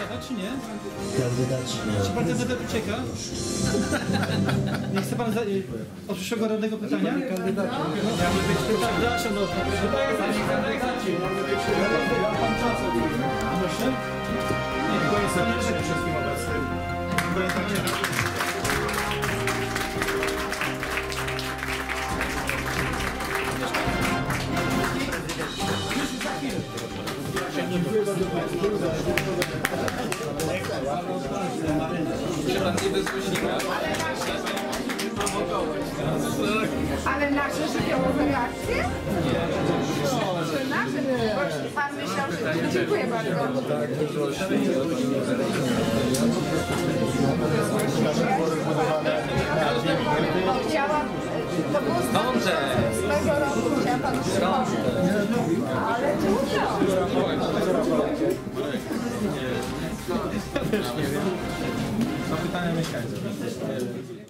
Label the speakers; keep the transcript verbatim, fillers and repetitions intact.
Speaker 1: kandydata, czy nie?
Speaker 2: Kandydaci nie.
Speaker 1: Czy pan kandydat ucieka? Nie chce pan za, od przyszłego radnego pytania? Kandydaci. Miałby być pytanie. Przepraszam, no. Proszę? Nie, tylko jest zamieszek wszystkim obecnym. Dziękuję bardzo Państwu.
Speaker 3: Czy pan nie bezgłośnika?
Speaker 4: Ale nasze żywiołowe reakcje? Nie. Czy nasze? Bo pan myślał, że... Dziękuję bardzo. Chciałam... To było z tego roku, chciałam panu przypomnieć. Ale trudno.
Speaker 1: Na pytania mieszkańców.